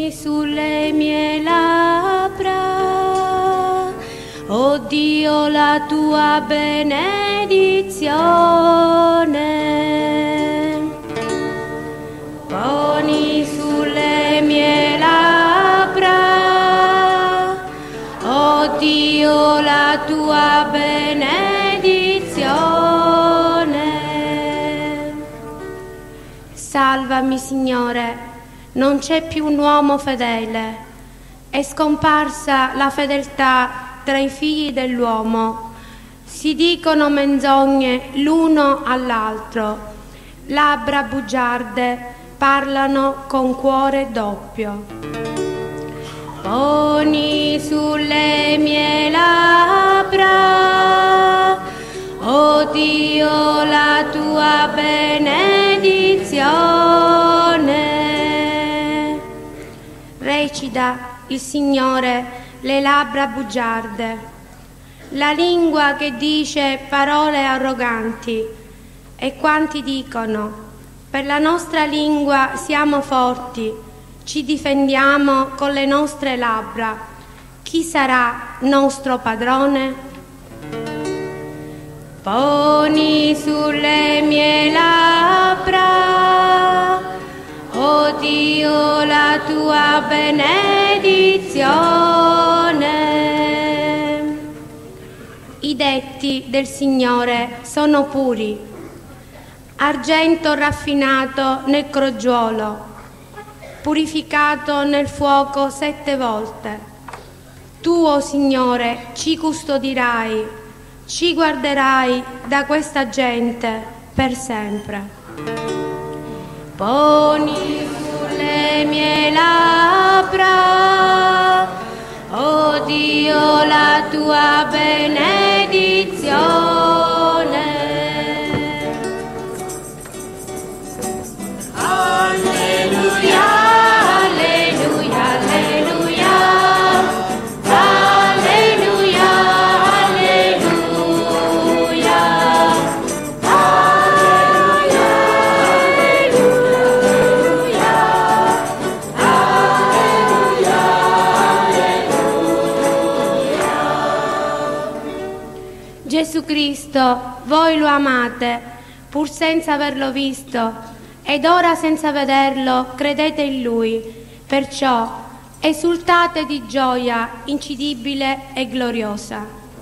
Poni sulle mie labbra, oh Dio, la tua benedizione. Poni sulle mie labbra, oh Dio, la tua benedizione. Salvami, Signore, non c'è più un uomo fedele, è scomparsa la fedeltà tra i figli dell'uomo, si dicono menzogne l'uno all'altro, labbra bugiarde parlano con cuore doppio. Poni sulle mie labbra, oh Dio, la tua benedizione. Recita il Signore le labbra bugiarde, la lingua che dice parole arroganti, e quanti dicono: per la nostra lingua siamo forti, ci difendiamo con le nostre labbra, chi sarà nostro padrone? Poni sulle mie labbra, oh Dio, la tua benedizione. I detti del Signore sono puri, argento raffinato nel crogiolo, purificato nel fuoco 7 volte. Tu, o Signore, ci custodirai, ci guarderai da questa gente per sempre. Poni sulle mie labbra, oh Dio, la tua benedizione. Alleluia, alleluia, alleluia, alleluia, alleluia, alleluia, alleluia, alleluia. Gesù Cristo, voi lo amate, pur senza averlo visto, ed ora senza vederlo credete in Lui, perciò esultate di gioia incidibile e gloriosa.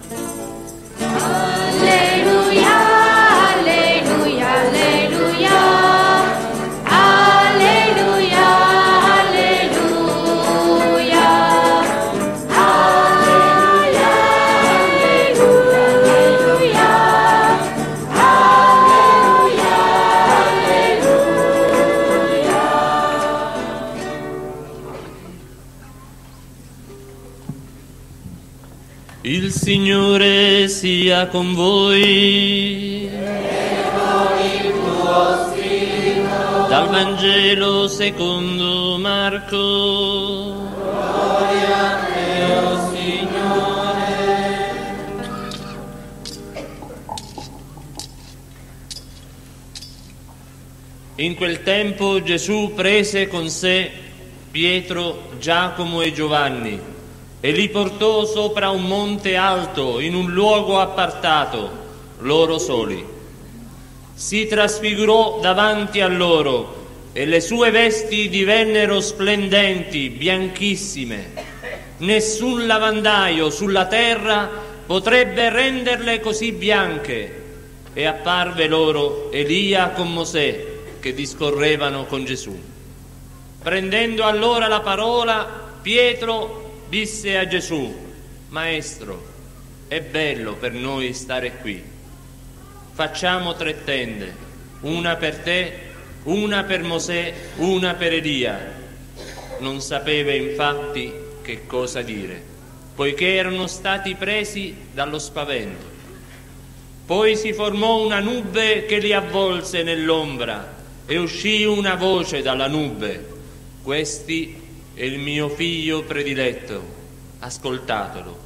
Alleluia, alleluia, alleluia, alleluia, alleluia, alleluia, alleluia, Il Signore sia con voi. E con il tuo spirito. Dal Vangelo secondo Marco. Gloria a te, o Signore. In quel tempo Gesù prese con sé Pietro, Giacomo e Giovanni e li portò sopra un monte alto, in un luogo appartato, loro soli. Si trasfigurò davanti a loro e le sue vesti divennero splendenti, bianchissime. Nessun lavandaio sulla terra potrebbe renderle così bianche. E apparve loro Elia con Mosè, che discorrevano con Gesù. Prendendo allora la parola, Pietro disse a Gesù: Maestro, è bello per noi stare qui. Facciamo 3 tende, una per te, una per Mosè, una per Elia. Non sapeva infatti che cosa dire, poiché erano stati presi dallo spavento. Poi si formò una nube che li avvolse nell'ombra e uscì una voce dalla nube: Questi è il mio figlio prediletto, ascoltatelo.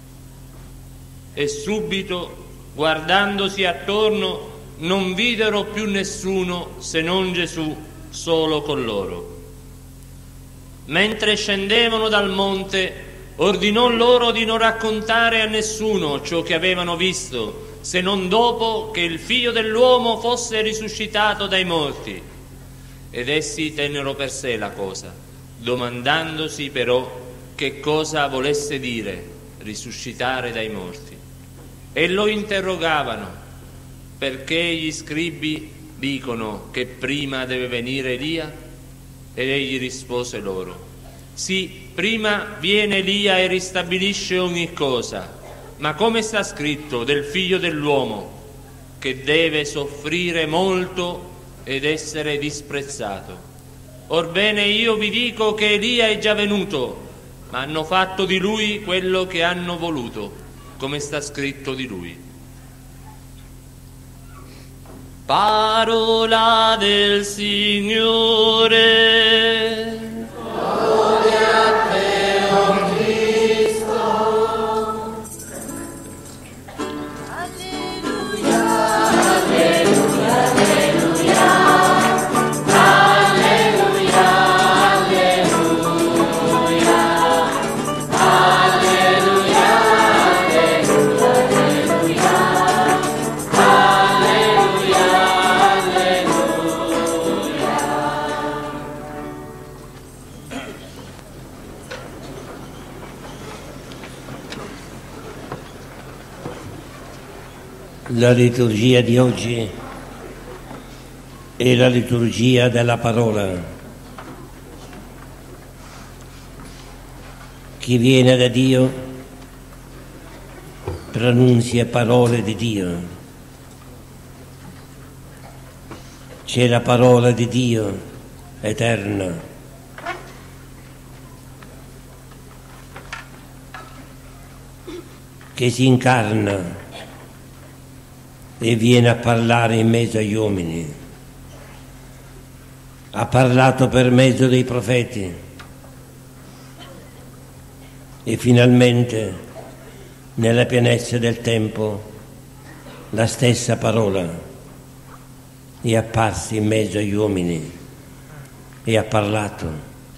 E subito, guardandosi attorno, non videro più nessuno se non Gesù solo con loro. mentre scendevano dal monte, ordinò loro di non raccontare a nessuno ciò che avevano visto, se non dopo che il Figlio dell'uomo fosse risuscitato dai morti. Ed essi tennero per sé la cosa, domandandosi però che cosa volesse dire risuscitare dai morti. E lo interrogavano, perché gli scribi dicono che prima deve venire Elia? Ed egli rispose loro: sì, prima viene Elia e ristabilisce ogni cosa, ma come sta scritto del Figlio dell'uomo, che deve soffrire molto ed essere disprezzato. Orbene, io vi dico che Elia è già venuto, ma hanno fatto di lui quello che hanno voluto, come sta scritto di lui. Parola del Signore. Gloria a te, o Cristo. Alleluia, alleluia, alleluia. Alleluia, alleluia. Alleluia, alleluia, alleluia. La liturgia di oggi è la liturgia della parola. Chi viene da Dio pronunzia parole di Dio. C'è la parola di Dio eterna. Che si incarna e viene a parlare in mezzo agli uomini. Ha parlato per mezzo dei profeti e finalmente, nella pienezza del tempo, la stessa parola è apparsa in mezzo agli uomini e ha parlato.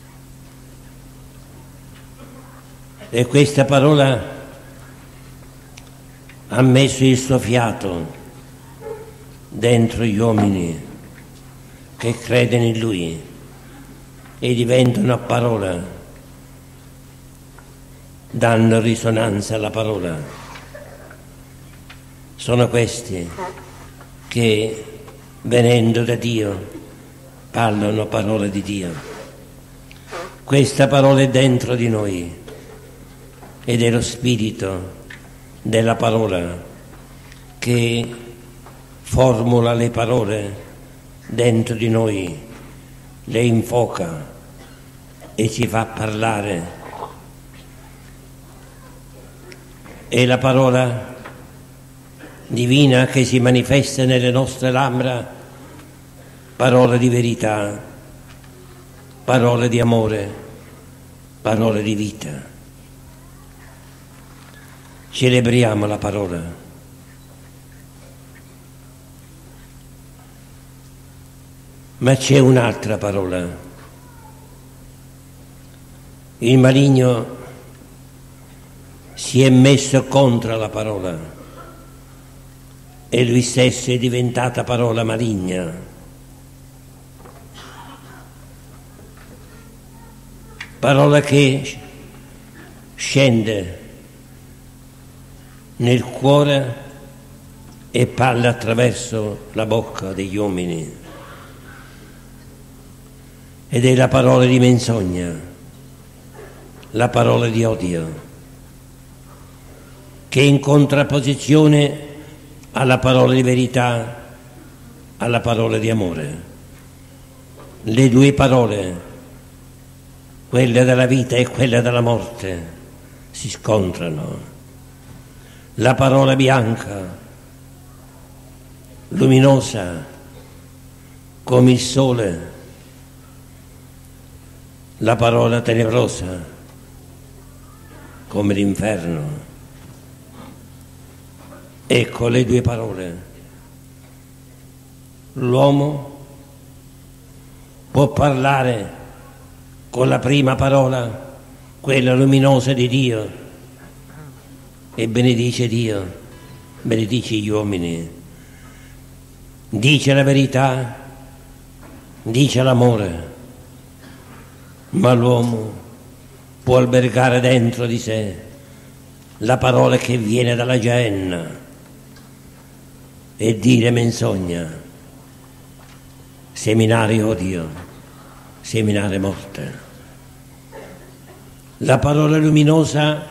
E questa parola ha messo il suo fiato dentro gli uomini che credono in Lui e diventano parola, danno risonanza alla parola. Sono questi che, venendo da Dio, parlano parole di Dio. Questa parola è dentro di noi ed è lo spirito della parola che formula le parole dentro di noi, le infoca e ci fa parlare. È la parola divina che si manifesta nelle nostre labbra, parola di verità, parole di amore, parole di vita. Celebriamo la parola. Ma c'è un'altra parola. Il maligno si è messo contro la parola e lui stesso è diventata parola maligna. Parola che scende nel cuore e parla attraverso la bocca degli uomini. Ed è la parola di menzogna, la parola di odio, che in contrapposizione alla parola di verità, alla parola di amore. Le due parole, quella della vita e quella della morte, si scontrano. La parola bianca, luminosa come il sole, la parola tenebrosa come l'inferno. Ecco le due parole. L'uomo può parlare con la prima parola, quella luminosa di Dio, e benedice Dio, benedice gli uomini, dice la verità, dice l'amore, ma l'uomo può albergare dentro di sé la parola che viene dalla Geenna e dire menzogna, seminare odio, seminare morte. La parola luminosa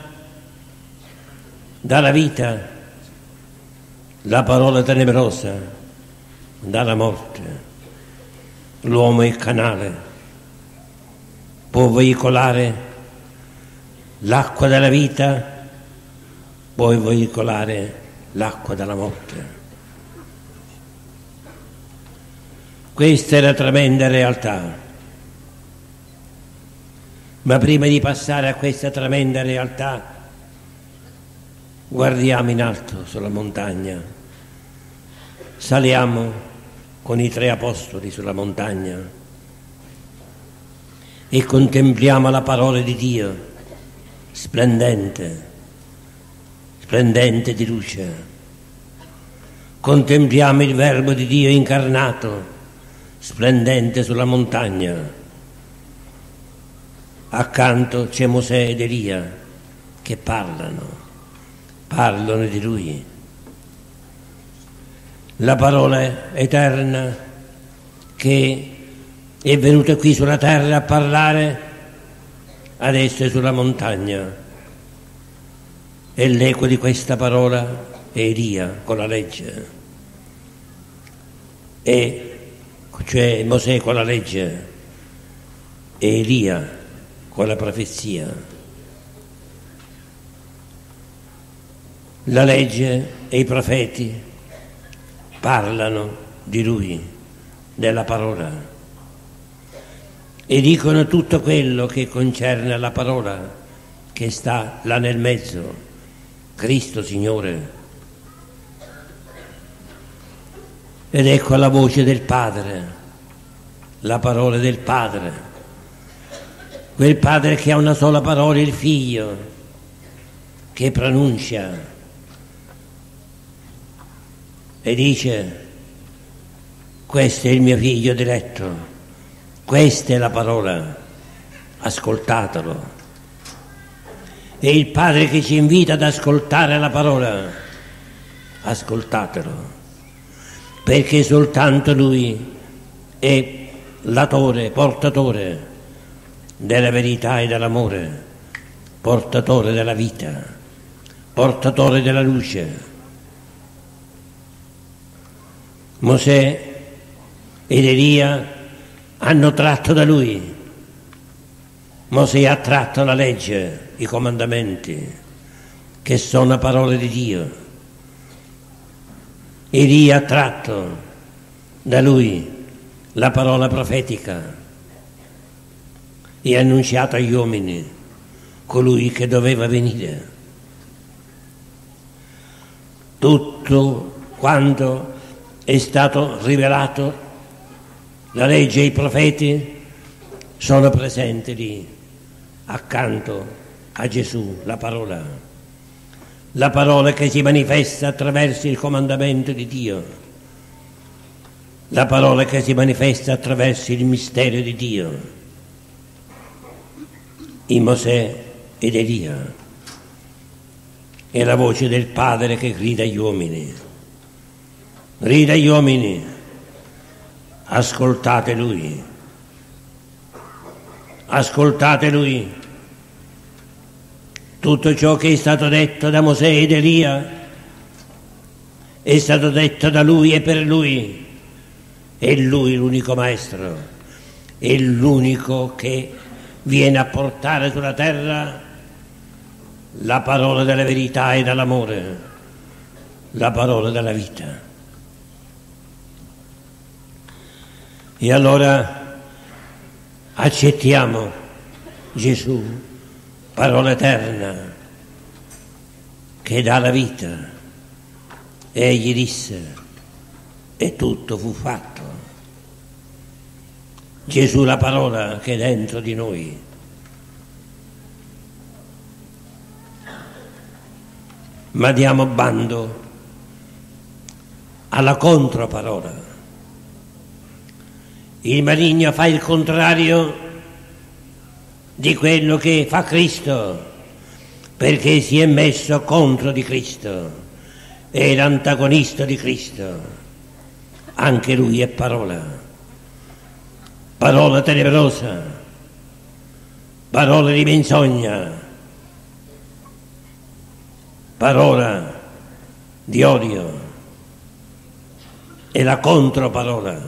dà la vita, la parola tenebrosa dà la morte. L'uomo è il canale, può veicolare l'acqua della vita, può veicolare l'acqua della morte. Questa è la tremenda realtà. Ma prima di passare a questa tremenda realtà, guardiamo in alto sulla montagna, saliamo con i 3 apostoli sulla montagna e contempliamo la parola di Dio, splendente, splendente di luce. Contempliamo il Verbo di Dio incarnato, splendente sulla montagna. Accanto c'è Mosè ed Elia che parlano di Lui. La parola eterna che è venuta qui sulla terra a parlare, adesso è sulla montagna. E l'eco di questa parola è Elia con la legge, cioè Mosè con la legge e Elia con la profezia. La legge e i profeti parlano di Lui, della parola, e dicono tutto quello che concerne la parola che sta là nel mezzo, Cristo Signore. Ed ecco la voce del Padre, la parola del Padre, quel Padre che ha una sola parola, il Figlio, che pronuncia e dice: questo è il mio figlio diletto, questa è la parola, ascoltatelo. È il Padre che ci invita ad ascoltare la parola, ascoltatelo, perché soltanto Lui è l'autore, portatore della verità e dell'amore, portatore della vita, portatore della luce. Mosè ed Elia hanno tratto da Lui. Mosè ha tratto la legge, i comandamenti, che sono parole di Dio. Elia ha tratto da Lui la parola profetica e ha annunciato agli uomini colui che doveva venire. Tutto quanto è stato rivelato, la legge e i profeti sono presenti lì, accanto a Gesù, la parola che si manifesta attraverso il comandamento di Dio, la parola che si manifesta attraverso il mistero di Dio, in Mosè ed Elia. È la voce del Padre che grida agli uomini. Grida agli uomini, ascoltate Lui, ascoltate Lui. Tutto ciò che è stato detto da Mosè ed Elia è stato detto da Lui e per Lui. È Lui l'unico Maestro, è l'unico che viene a portare sulla terra la parola della verità e dell'amore, la parola della vita. E allora accettiamo Gesù, parola eterna, che dà la vita. Egli disse: e tutto fu fatto. Gesù la parola che è dentro di noi. Ma diamo bando alla controparola. Il maligno fa il contrario di quello che fa Cristo, perché si è messo contro di Cristo, è l'antagonista di Cristo. Anche lui è parola, parola tenebrosa, parola di menzogna, parola di odio, è la controparola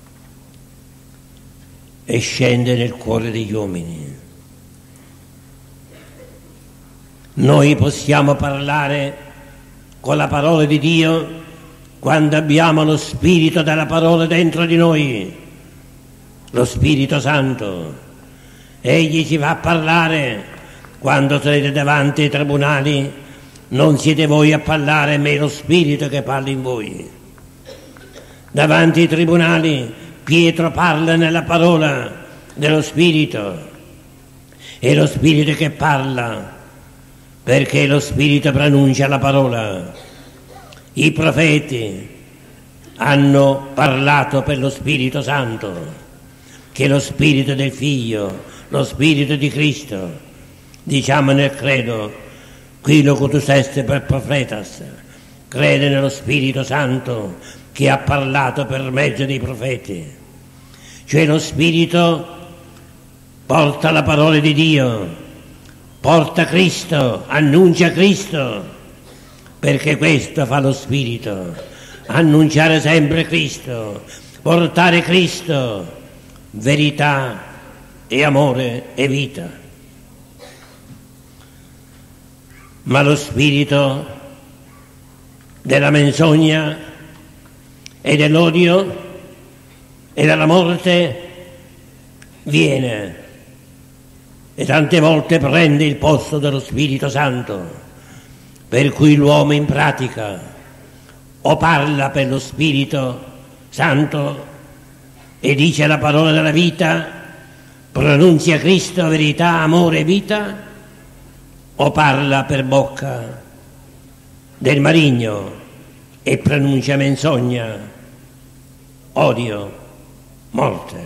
e scende nel cuore degli uomini. Noi possiamo parlare con la parola di Dio quando abbiamo lo spirito della parola dentro di noi, lo Spirito Santo. Egli ci fa parlare quando sarete davanti ai tribunali. Non siete voi a parlare, ma è lo Spirito che parla in voi. Davanti ai tribunali Pietro parla nella parola dello Spirito. È lo Spirito che parla, perché lo Spirito pronuncia la parola. I profeti hanno parlato per lo Spirito Santo, che è lo Spirito del Figlio, lo Spirito di Cristo. Diciamo nel credo, qui locutus est per profetas, crede nello Spirito Santo che ha parlato per mezzo dei profeti. Cioè lo Spirito porta la parola di Dio, porta Cristo, annuncia Cristo, perché questo fa lo Spirito, annunciare sempre Cristo, portare Cristo, verità e amore e vita. Ma lo spirito della menzogna e dell'odio e della morte viene e tante volte prende il posto dello Spirito Santo, per cui l'uomo in pratica o parla per lo Spirito Santo e dice la parola della vita, pronunzia Cristo, verità, amore e vita, o parla per bocca del maligno e pronuncia menzogna, odio, morte.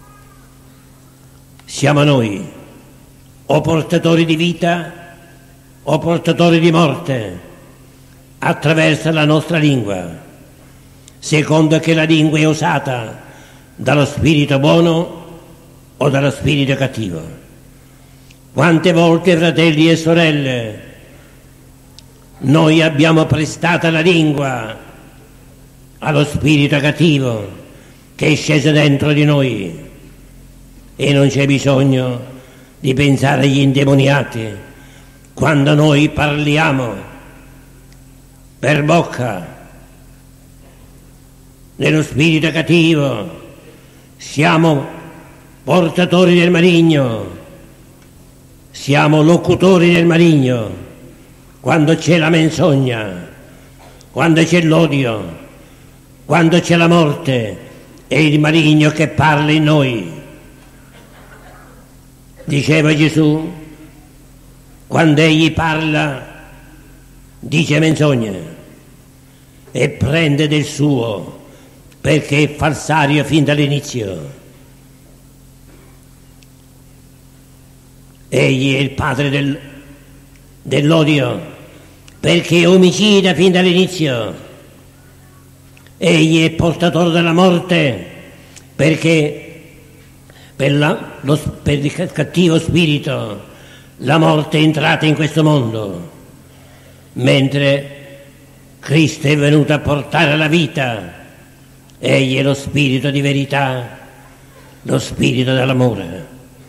Siamo noi o portatori di vita o portatori di morte attraverso la nostra lingua, secondo che la lingua è usata dallo spirito buono o dallo spirito cattivo. Quante volte, fratelli e sorelle, noi abbiamo prestato la lingua allo spirito cattivo che è sceso dentro di noi, e non c'è bisogno di pensare agli indemoniati quando noi parliamo per bocca dello spirito cattivo. Siamo portatori del maligno, siamo locutori del maligno. Quando c'è la menzogna, quando c'è l'odio, quando c'è la morte, è il maligno che parla in noi. Diceva Gesù, quando egli parla dice menzogne e prende del suo, perché è falsario fin dall'inizio. Egli è il padre dell'odio, perché è omicida fin dall'inizio. Egli è portatore della morte, perché per il cattivo spirito la morte è entrata in questo mondo, mentre Cristo è venuto a portare la vita. Egli è lo spirito di verità, lo spirito dell'amore.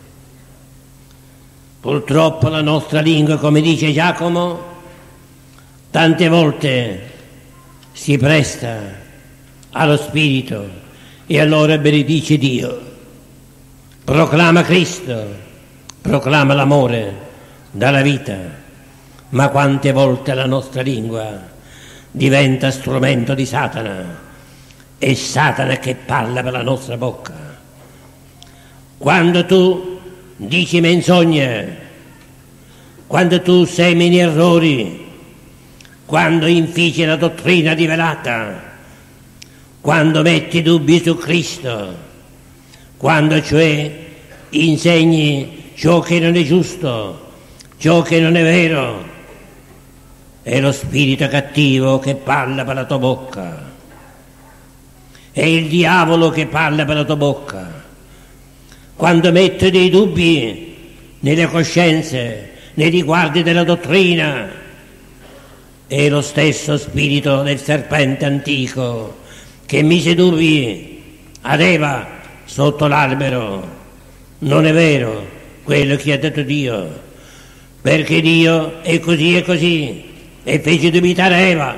Purtroppo la nostra lingua, come dice Giacomo, tante volte si presta allo spirito e allora benedice Dio, proclama Cristo, proclama l'amore dalla vita, ma quante volte la nostra lingua diventa strumento di Satana, è Satana che parla per la nostra bocca. quando tu dici menzogne, quando tu semini errori, quando infici la dottrina rivelata, quando metti dubbi su Cristo, quando cioè insegni ciò che non è giusto, ciò che non è vero, è lo spirito cattivo che parla per la tua bocca, è il diavolo che parla per la tua bocca. Quando metti dei dubbi nelle coscienze, nei riguardi della dottrina, è lo stesso spirito del serpente antico che mise dubbi ad Eva sotto l'albero. Non è vero quello che ha detto Dio, perché Dio è così, e fece dubitare Eva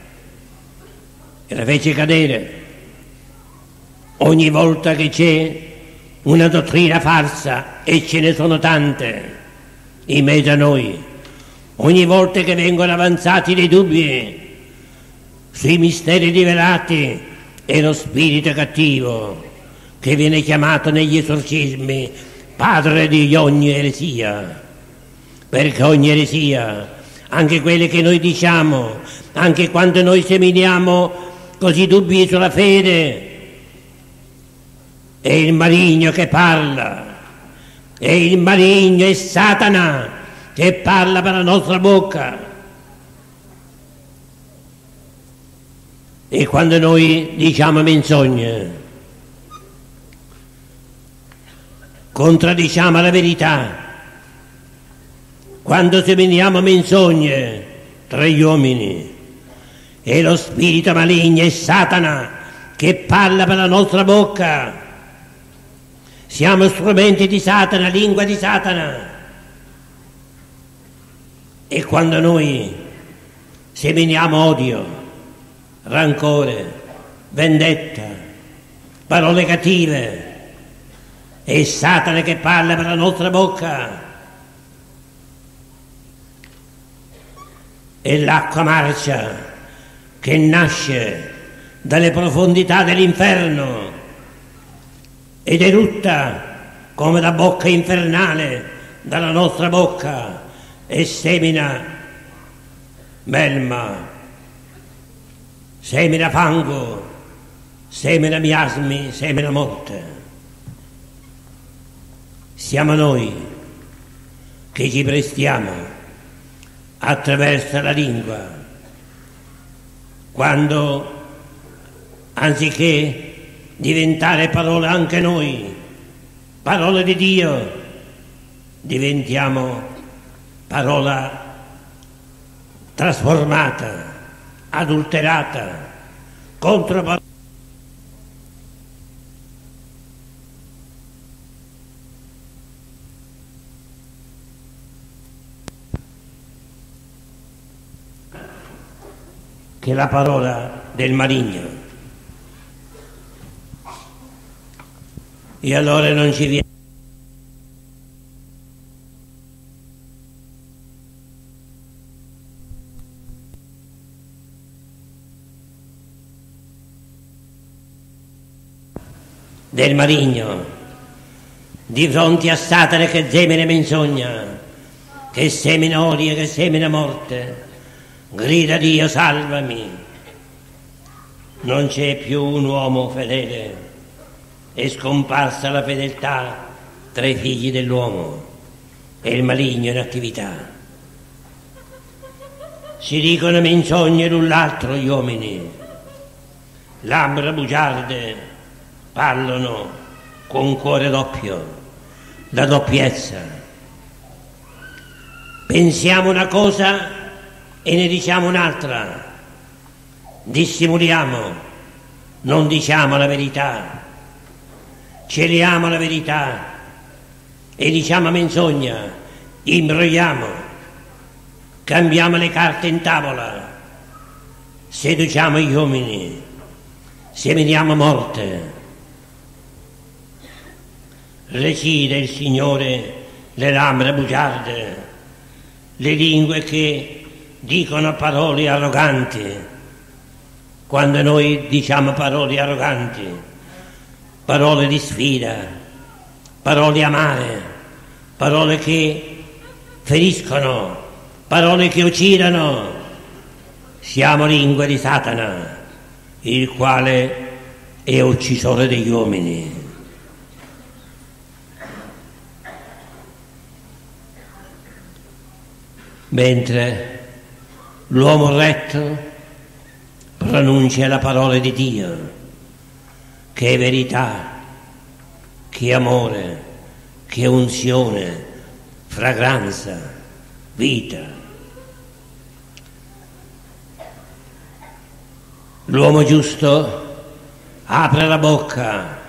e la fece cadere. Ogni volta che c'è una dottrina falsa, e ce ne sono tante in mezzo a noi, ogni volta che vengono avanzati dei dubbi sui misteri rivelati, è lo spirito cattivo che viene chiamato negli esorcismi padre di ogni eresia, perché ogni eresia, anche quelle che noi diciamo, anche quando noi seminiamo così dubbi sulla fede, è il maligno che parla, è il maligno, è Satana che parla per la nostra bocca. E quando noi diciamo menzogne, contraddiciamo la verità. Quando seminiamo menzogne tra gli uomini, è lo spirito maligno, è Satana che parla per la nostra bocca. Siamo strumenti di Satana, lingua di Satana. E quando noi seminiamo odio, rancore, vendetta, parole cattive, è Satana che parla per la nostra bocca. È l'acqua marcia che nasce dalle profondità dell'inferno ed erutta come la bocca infernale dalla nostra bocca e semina melma, semina fango, semina miasmi, semina morte. Siamo noi che ci prestiamo attraverso la lingua, quando anziché diventare parole anche noi, parole di Dio, diventiamo parola trasformata, adulterata, controparola. Che è la parola del maligno. E allora non ci viene del maligno di fronte a Satana che semina menzogna, che semina odio, che semina morte. Grida Dio, salvami. Non c'è più un uomo fedele, è scomparsa la fedeltà tra i figli dell'uomo e il maligno in attività. Si dicono menzogne l'un l'altro gli uomini, labbra bugiarde parlano con cuore doppio, la doppiezza. Pensiamo una cosa e ne diciamo un'altra, dissimuliamo, non diciamo la verità, celiamo la verità e diciamo menzogna, imbrogliamo, cambiamo le carte in tavola, seduciamo gli uomini, seminiamo morte. Recide il Signore le labbra bugiarde, le lingue che dicono parole arroganti. Quando noi diciamo parole arroganti, parole di sfida, parole amare, parole che feriscono, parole che uccidono. Siamo lingue di Satana, il quale è uccisore degli uomini. Mentre l'uomo retto pronuncia la parola di Dio, che è verità, che è amore, che è unzione, fragranza, vita. L'uomo giusto apre la bocca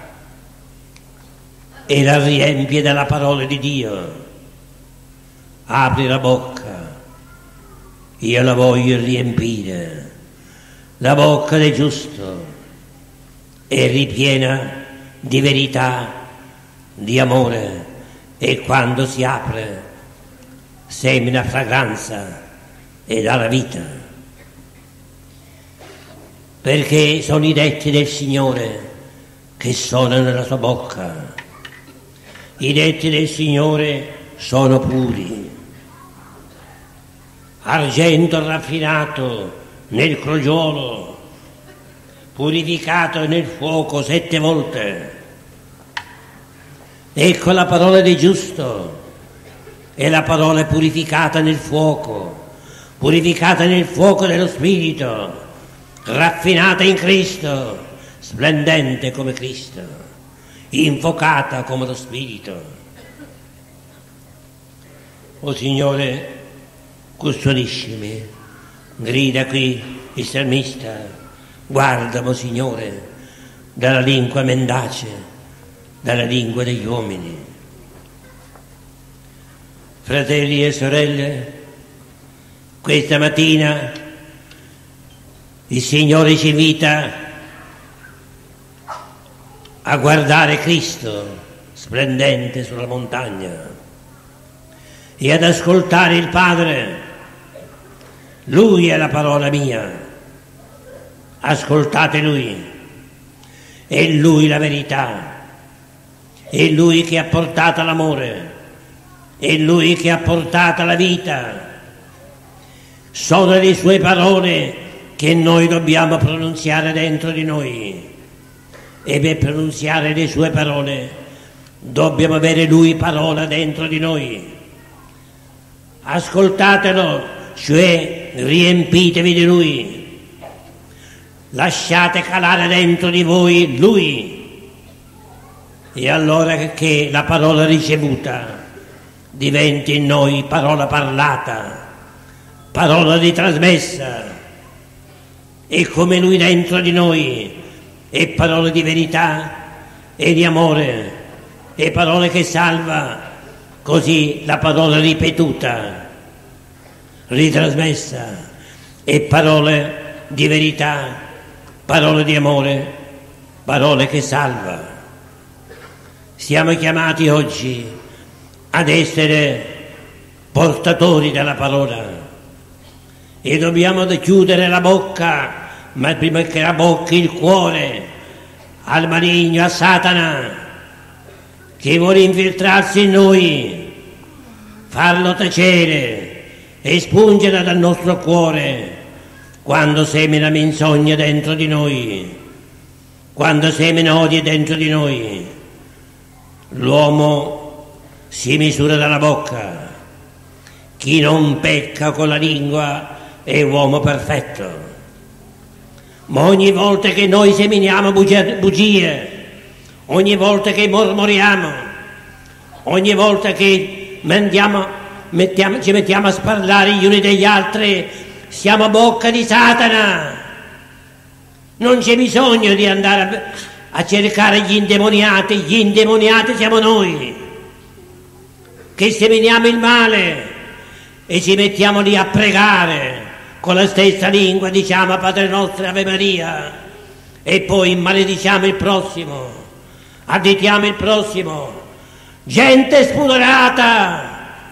e la riempie della parola di Dio. Apri la bocca, io la voglio riempire, la bocca del giusto è ripiena di verità, di amore, e quando si apre semina fragranza e dà la vita, perché sono i detti del Signore che sono nella sua bocca. I detti del Signore sono puri, argento raffinato nel crogiolo, purificato nel fuoco 7 volte. Ecco la parola del giusto, è la parola purificata nel fuoco dello Spirito, raffinata in Cristo, splendente come Cristo, infuocata come lo Spirito. O Signore, custodiscimi, grida qui il salmista, guardami, Signore, dalla lingua mendace, dalla lingua degli uomini. Fratelli e sorelle, questa mattina il Signore ci invita a guardare Cristo splendente sulla montagna e ad ascoltare il Padre. Lui è la parola mia, ascoltate Lui, è Lui la verità, è Lui che ha portato l'amore, è Lui che ha portato la vita. Sono le sue parole che noi dobbiamo pronunziare dentro di noi, e per pronunziare le sue parole dobbiamo avere Lui parola dentro di noi. Ascoltatelo, cioè riempitevi di Lui, lasciate calare dentro di voi Lui, e allora che la parola ricevuta diventi in noi parola parlata, parola ritrasmessa, e come Lui dentro di noi è parola di verità e di amore, è parola che salva. Così la parola ripetuta, ritrasmessa, è parole di verità, parole di amore, parole che salva. Siamo chiamati oggi ad essere portatori della parola e dobbiamo chiudere la bocca, ma prima che la bocca il cuore, al maligno, a Satana, che vuole infiltrarsi in noi, farlo tacere, espungere dal nostro cuore quando semina menzogna dentro di noi, quando semina odio dentro di noi. L'uomo si misura dalla bocca, chi non pecca con la lingua è uomo perfetto. Ma ogni volta che noi seminiamo bugie, ogni volta che mormoriamo, ogni volta che ci mettiamo a sparlare gli uni degli altri, siamo a bocca di Satana. Non c'è bisogno di andare a cercare gli indemoniati siamo noi, che seminiamo il male e ci mettiamo lì a pregare con la stessa lingua, diciamo Padre nostro, Ave Maria, e poi malediciamo il prossimo, additiamo il prossimo. Gente spudorata,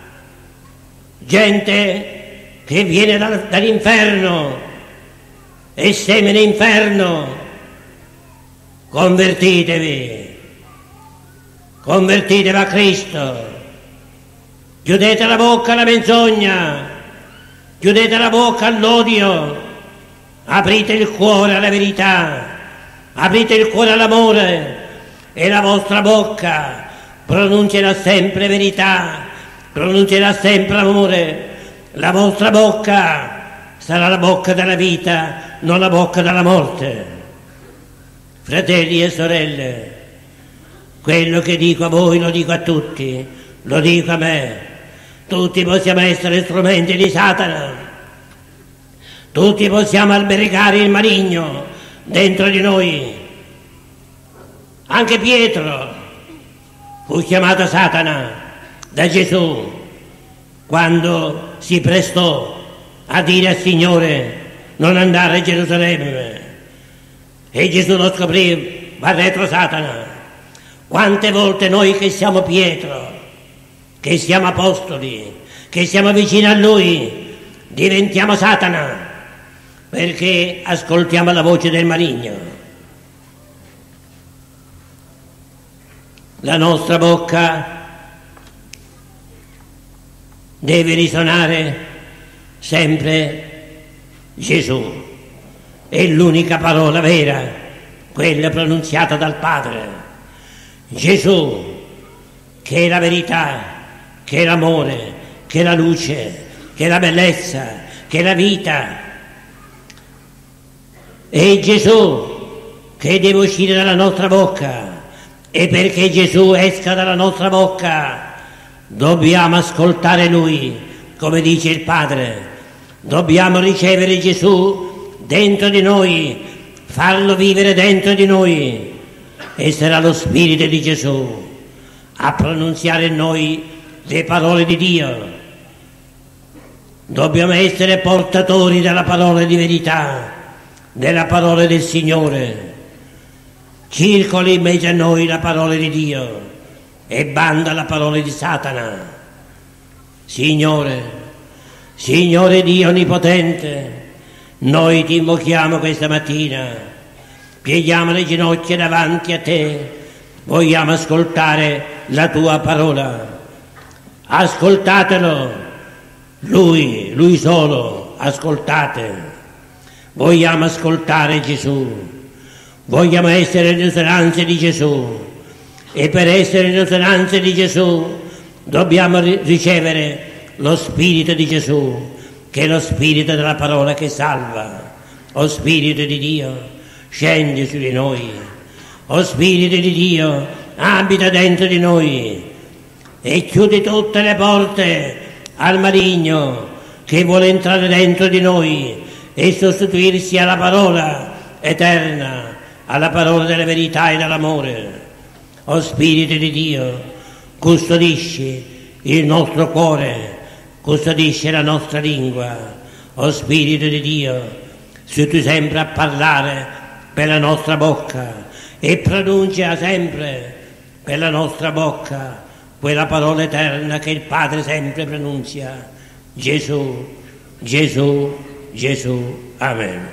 gente che viene dall'inferno e semina inferno. Convertitevi, convertitevi a Cristo, chiudete la bocca alla menzogna, chiudete la bocca all'odio, aprite il cuore alla verità, aprite il cuore all'amore e la vostra bocca pronuncerà sempre verità, pronuncerà sempre amore. La vostra bocca sarà la bocca della vita, non la bocca della morte. Fratelli e sorelle, quello che dico a voi lo dico a tutti, lo dico a me. Tutti possiamo essere strumenti di Satana, tutti possiamo albergare il maligno dentro di noi. Anche Pietro fu chiamato Satana da Gesù quando si prestò a dire al Signore non andare a Gerusalemme, e Gesù lo scoprì: va retro Satana. Quante volte noi che siamo Pietro, che siamo apostoli, che siamo vicini a Lui, diventiamo Satana perché ascoltiamo la voce del maligno. La nostra bocca deve risuonare sempre Gesù, è l'unica parola vera, quella pronunziata dal Padre. Gesù, che è la verità, che è l'amore, che è la luce, che è la bellezza, che è la vita. È Gesù che deve uscire dalla nostra bocca, e perché Gesù esca dalla nostra bocca dobbiamo ascoltare Lui, come dice il Padre. Dobbiamo ricevere Gesù dentro di noi, farlo vivere dentro di noi, e sarà lo Spirito di Gesù a pronunziare in noi le parole di Dio. Dobbiamo essere portatori della parola di verità, della parola del Signore. Circoli in mezzo a noi la parola di Dio e banda la parola di Satana. Signore, Signore Dio Onnipotente, noi ti invochiamo questa mattina, pieghiamo le ginocchia davanti a te, vogliamo ascoltare la tua parola. Ascoltatelo, Lui solo, ascoltate. Vogliamo ascoltare Gesù, vogliamo essere in risonanza di Gesù, e per essere in risonanza di Gesù dobbiamo ricevere lo Spirito di Gesù, che è lo Spirito della parola che salva. O Spirito di Dio, scendi su di noi. O Spirito di Dio, abita dentro di noi e chiudi tutte le porte al maligno che vuole entrare dentro di noi e sostituirsi alla parola eterna, alla parola della verità e dell'amore. O Spirito di Dio, custodisci il nostro cuore, custodisci la nostra lingua. O Spirito di Dio, sei tu sempre a parlare per la nostra bocca e pronuncia sempre per la nostra bocca quella parola eterna che il Padre sempre pronunzia: Gesù, Gesù, Gesù. Amen.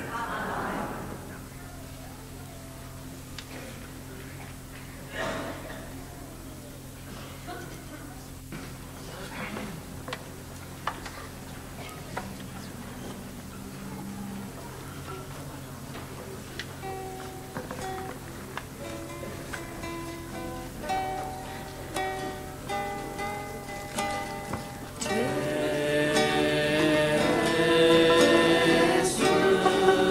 Gesù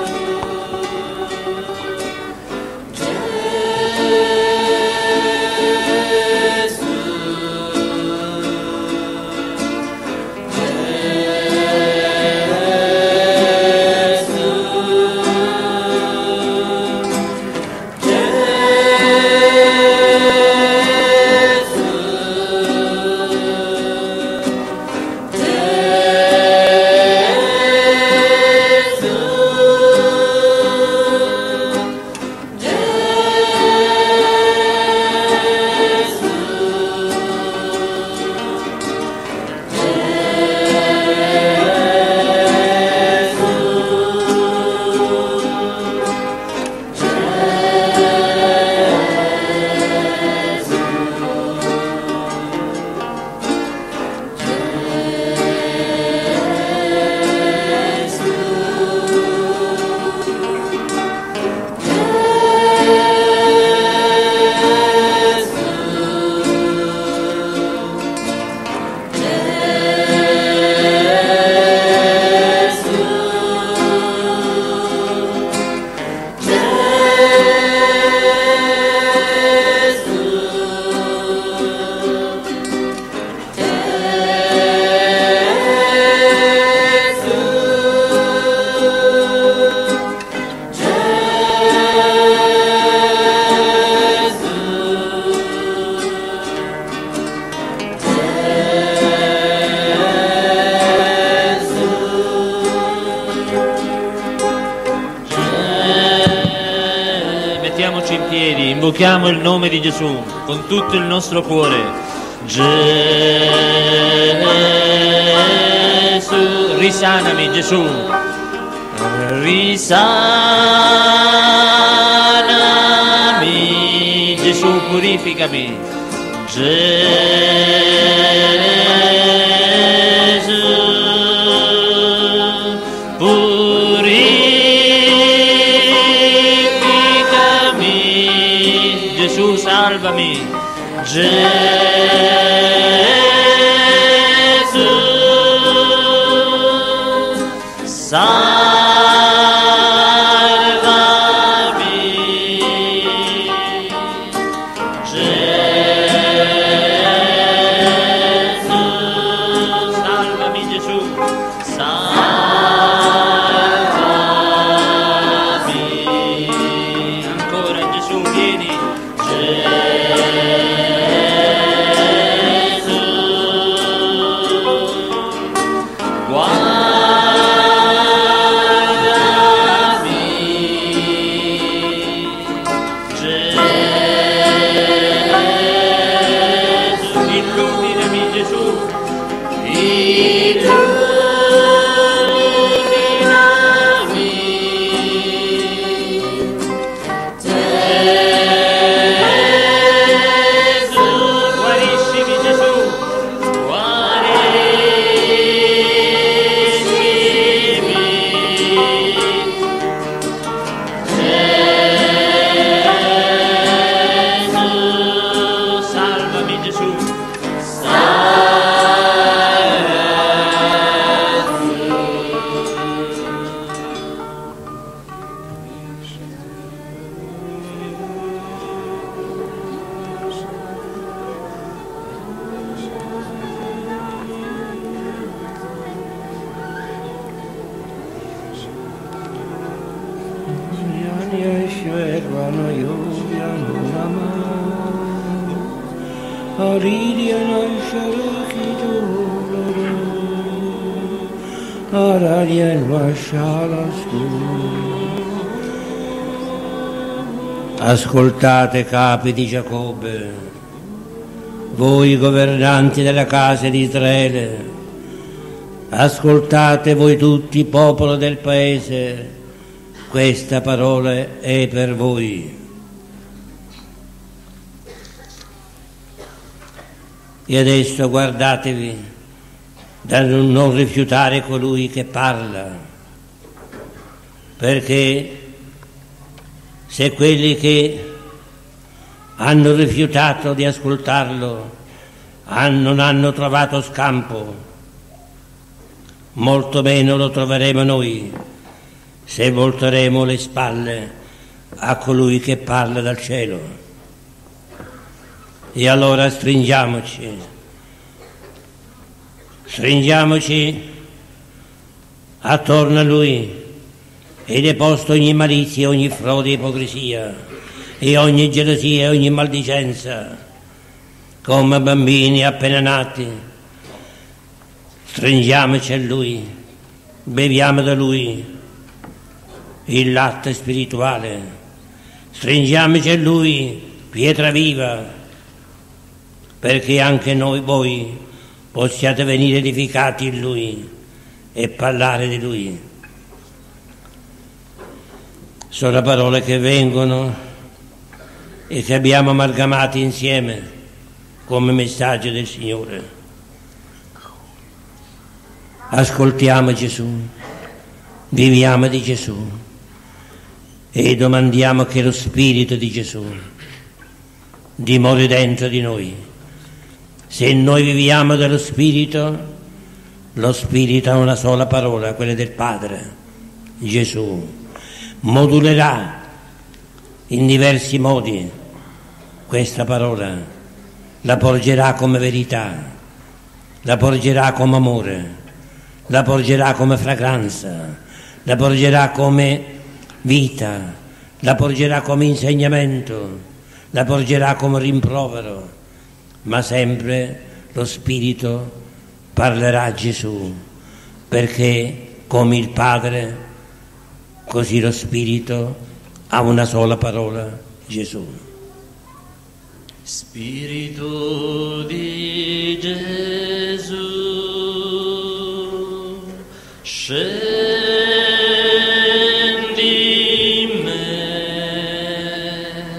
invochiamo il nome di Gesù con tutto il nostro cuore. Gesù, risanami Gesù, risanami Gesù, purificami. Gesù, purificami. Gesù, salvami. Gesù, Ascoltate, capi di Giacobbe, voi governanti della casa di Israele, ascoltate voi tutti, popolo del paese, questa parola è per voi. E adesso guardatevi da non rifiutare colui che parla, perché se quelli che hanno rifiutato di ascoltarlo non hanno trovato scampo, molto meno lo troveremo noi se volteremo le spalle a colui che parla dal cielo. E allora stringiamoci attorno a lui e deposto ogni malizia, ogni frode e ipocrisia e ogni gelosia e ogni maldicenza. Come bambini appena nati stringiamoci a lui, beviamo da lui il latte spirituale, stringiamoci a lui, pietra viva, perché anche voi possiate venire edificati in lui e parlare di lui. Sono parole che vengono e che abbiamo amalgamate insieme come messaggio del Signore. Ascoltiamo Gesù, viviamo di Gesù e domandiamo che lo Spirito di Gesù dimori dentro di noi. Se noi viviamo dello Spirito, lo Spirito ha una sola parola, quella del Padre, Gesù. Modulerà in diversi modi questa parola, la porgerà come verità, la porgerà come amore, la porgerà come fragranza, la porgerà come vita, la porgerà come insegnamento, la porgerà come rimprovero, ma sempre lo Spirito parlerà a Gesù, perché come il Padre così lo Spirito ha una sola parola, Gesù. Spirito di Gesù, scendi in me.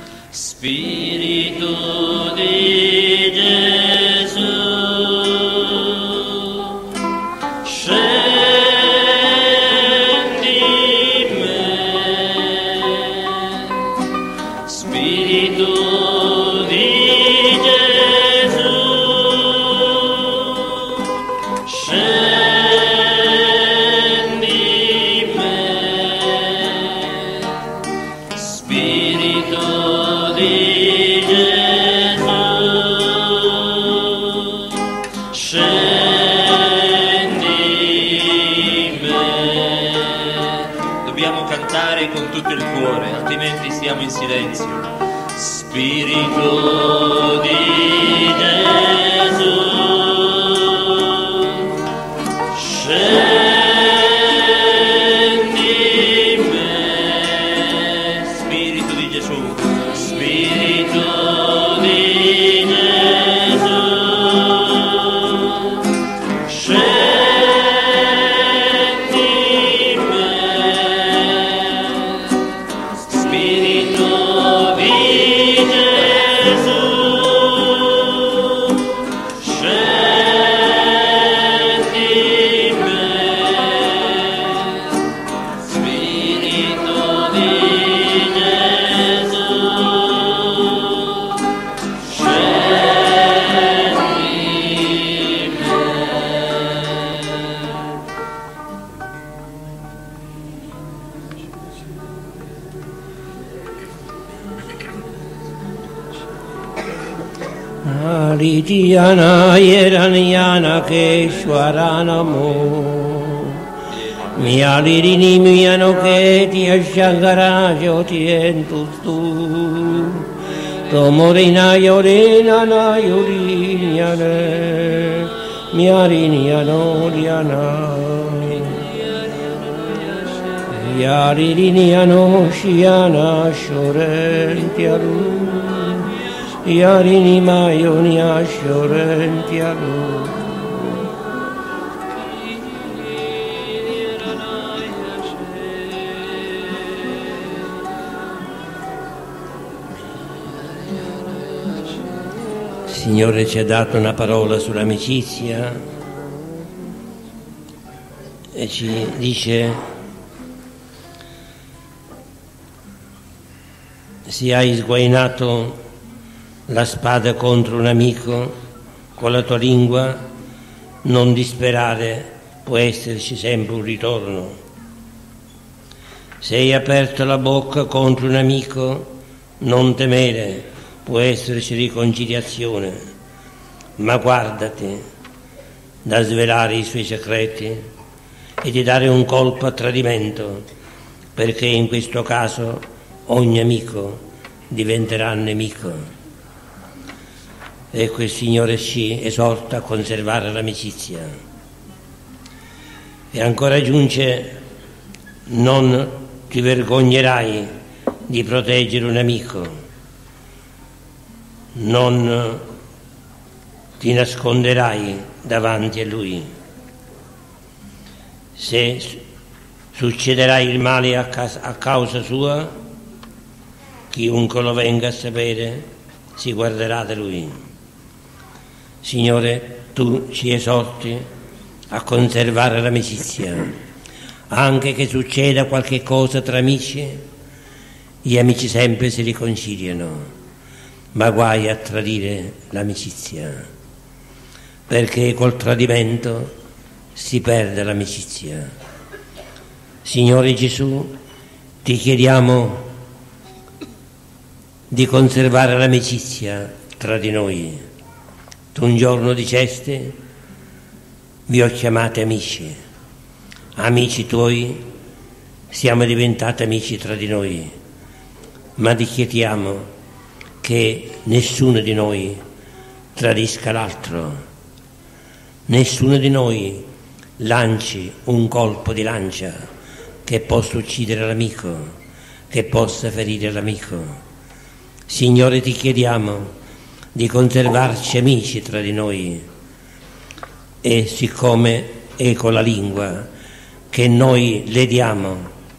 Spirito di Gesù, scendi in me. Spirito con tutto il cuore, altrimenti stiamo in silenzio. Spirito di Gesù, scendi in me. Spirito di Gesù, Spirito di Gesù, Dhyana Yeranyana Keshwaranamo Miyalirini Miyano Keti Ashangara Jyoti Entustu Tomorina Yorina Na Yoriniane Miyariniano Diana Yariniano Shiana Shorentiaru Yarini Maionia Sciorentialu Signore ci ha dato una parola sull'amicizia e ci dice: se hai sguainato la spada contro un amico con la tua lingua, non disperare, può esserci sempre un ritorno. Se hai aperto la bocca contro un amico, non temere, può esserci riconciliazione, ma guardati da svelare i suoi segreti e di dare un colpo a tradimento, perché in questo caso ogni amico diventerà nemico. Ecco, il Signore ci esorta a conservare l'amicizia. E ancora aggiunge: non ti vergognerai di proteggere un amico, non ti nasconderai davanti a lui. Se succederà il male a causa sua, chiunque lo venga a sapere si guarderà da lui. Signore, tu ci esorti a conservare l'amicizia, anche che succeda qualche cosa tra amici. Gli amici sempre si riconciliano, ma guai a tradire l'amicizia, perché col tradimento si perde l'amicizia. Signore Gesù, ti chiediamo di conservare l'amicizia tra di noi. Tu un giorno dicesti: vi ho chiamati amici, amici tuoi, siamo diventati amici tra di noi, ma ti chiediamo che nessuno di noi tradisca l'altro, nessuno di noi lanci un colpo di lancia che possa uccidere l'amico, che possa ferire l'amico. Signore, ti chiediamo di conservarci amici tra di noi, e siccome è con la lingua che noi le diamo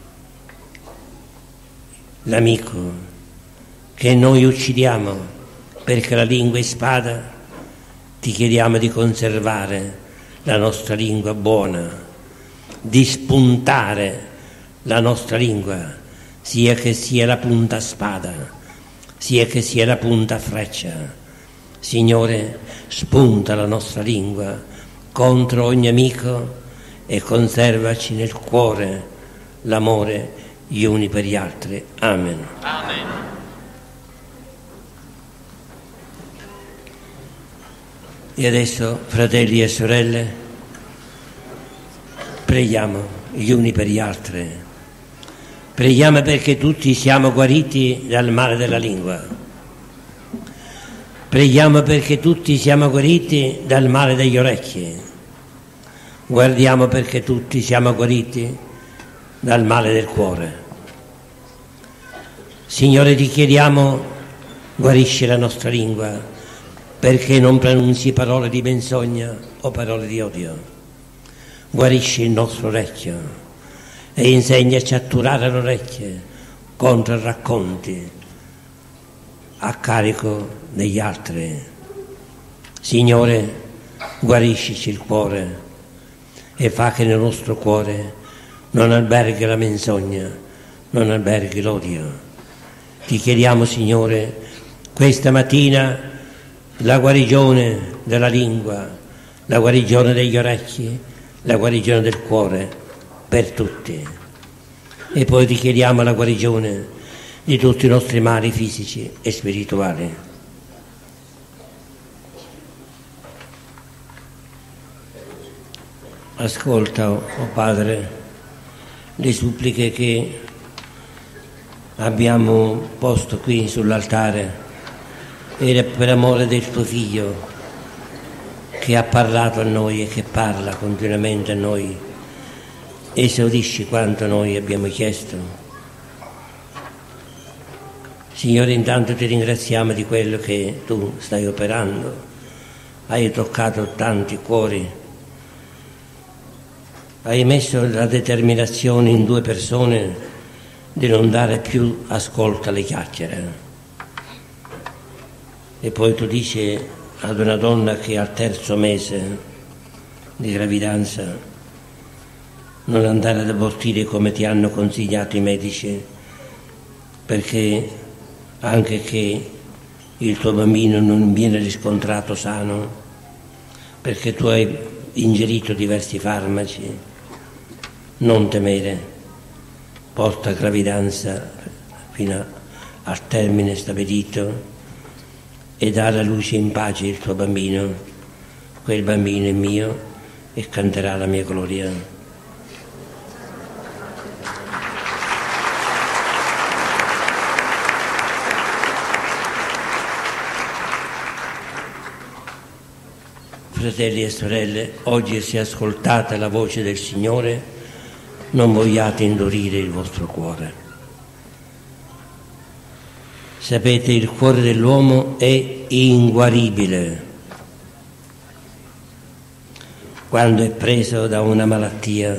l'amico, che noi uccidiamo perché la lingua è spada, ti chiediamo di conservare la nostra lingua buona, di spuntare la nostra lingua, sia che sia la punta spada, sia che sia la punta freccia. Signore, spunta la nostra lingua contro ogni amico e conservaci nel cuore l'amore gli uni per gli altri. Amen. Amen. E adesso, fratelli e sorelle, preghiamo gli uni per gli altri. Preghiamo perché tutti siamo guariti dal male della lingua. Preghiamo perché tutti siamo guariti dal male degli orecchi. Guardiamo perché tutti siamo guariti dal male del cuore. Signore, ti chiediamo, guarisci la nostra lingua perché non pronunci parole di menzogna o parole di odio. Guarisci il nostro orecchio e insegnaci a turare le orecchie contro racconti a carico degli altri. Signore, guariscici il cuore e fa che nel nostro cuore non alberghi la menzogna, non alberghi l'odio. Ti chiediamo, Signore, questa mattina la guarigione della lingua, la guarigione degli orecchi, la guarigione del cuore per tutti. E poi ti chiediamo la guarigione di tutti i nostri mali fisici e spirituali. Ascolta, o Padre, le suppliche che abbiamo posto qui sull'altare, e per amore del tuo Figlio che ha parlato a noi e che parla continuamente a noi. Esaudisci quanto noi abbiamo chiesto. Signore, intanto ti ringraziamo di quello che tu stai operando. Hai toccato tanti cuori. Hai messo la determinazione in 2 persone di non dare più ascolto alle chiacchiere. E poi tu dici ad una donna che al 3° mese di gravidanza non andare ad abortire come ti hanno consigliato i medici, perché anche che il tuo bambino non viene riscontrato sano, perché tu hai ingerito diversi farmaci. Non temere, porta gravidanza fino al termine stabilito e dà alla luce in pace il tuo bambino. Quel bambino è mio e canterà la mia gloria. Fratelli e sorelle, oggi se ascoltate la voce del Signore, non vogliate indurire il vostro cuore. Sapete, il cuore dell'uomo è inguaribile. Quando è preso da una malattia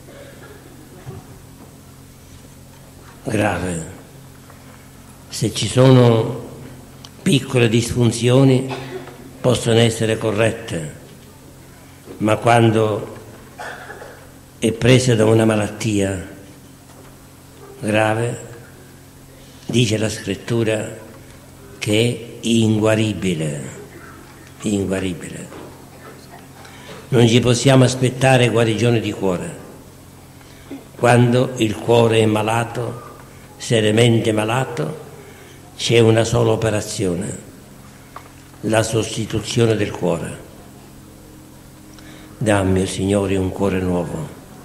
grave, se ci sono piccole disfunzioni possono essere corrette, ma quando è presa da una malattia grave, dice la Scrittura che è inguaribile, inguaribile. Non ci possiamo aspettare guarigione di cuore. Quando il cuore è malato, seriamente malato, c'è una sola operazione: la sostituzione del cuore. Dammi, Signore, un cuore nuovo.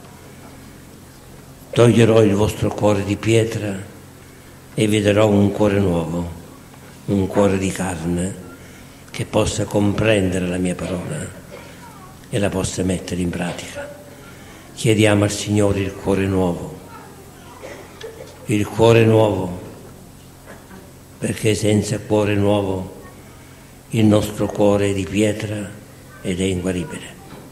Toglierò il vostro cuore di pietra e vi darò un cuore nuovo, un cuore di carne che possa comprendere la mia parola e la possa mettere in pratica. Chiediamo al Signore il cuore nuovo perché senza cuore nuovo il nostro cuore è di pietra ed è inguaribile.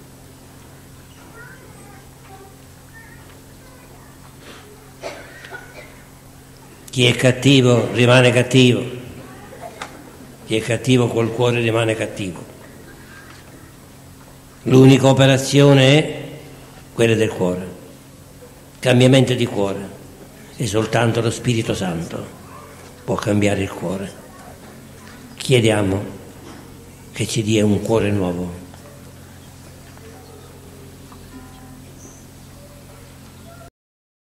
Chi è cattivo rimane cattivo, chi è cattivo col cuore rimane cattivo. L'unica operazione è quella del cuore, cambiamento di cuore, e soltanto lo Spirito Santo può cambiare il cuore. Chiediamo che ci dia un cuore nuovo.